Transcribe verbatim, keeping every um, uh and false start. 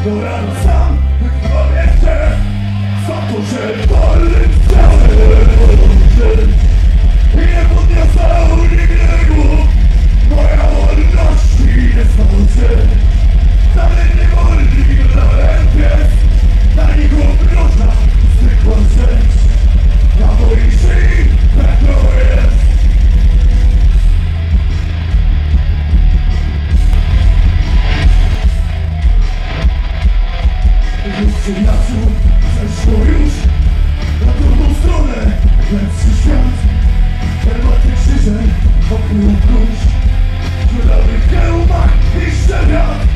do rana sam wykrwawię cię za to, że palę cały nie podniosał nigdy głów. Moja wolności nie sądzę. Wcale nie wolni grałem pies. Na nich obroża zwykła rzecz. Na mojej szyi petro jest. Już przyjaciół przeszło już na drugą stronę. Lepszy świat, herbatny krzyżem wokół krusz. W dziurawych kiełbach i szczewiat.